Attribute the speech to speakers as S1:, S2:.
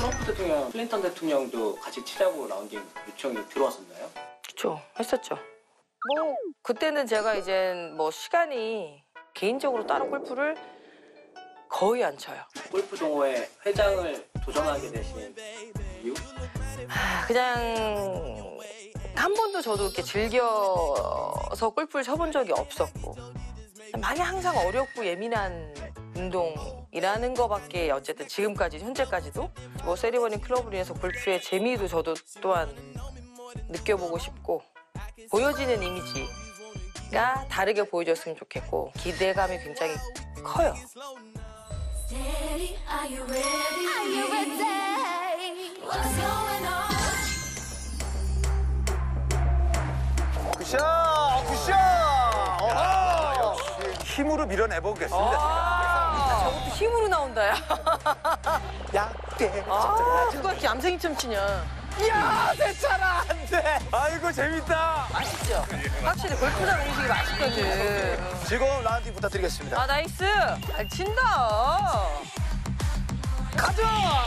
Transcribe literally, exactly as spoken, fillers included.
S1: 트럼프 대통령, 클린턴 대통령도 같이 치자고 라운딩 요청이 들어왔었나요?
S2: 그렇죠. 했었죠. 뭐 그때는 제가 이제 뭐 시간이 개인적으로 따로 골프를 거의 안 쳐요.
S1: 골프 동호회 회장을 도전하게 되신 이유?
S2: 하, 그냥 한 번도 저도 이렇게 즐겨서 골프를 쳐본 적이 없었고 많이 항상 어렵고 예민한 운동이라는 거밖에 어쨌든 지금까지 현재까지도 뭐 세리머니 클럽으로 인해서 골프의 재미도 저도 또한 느껴보고 싶고 보여지는 이미지가 다르게 보여줬으면 좋겠고 기대감이 굉장히 커요.
S3: Steady, are you ready? Are you ready? What's going on?
S4: 굿샷! 굿샷! 어, 힘으로 밀어내보겠습니다.
S2: 아, 저것도 힘으로 나온다, 야.
S4: 약대.
S2: 아, 누가 이렇게 얌생이처럼 치냐.
S4: 이야, 내 차라 안 돼. 아이고, 재밌다.
S2: 맛있죠? 확실히 골프장 음식이 맛있거든.
S4: 즐거운 라운딩 부탁드리겠습니다.
S2: 아, 나이스. 아, 친다.
S4: 가자!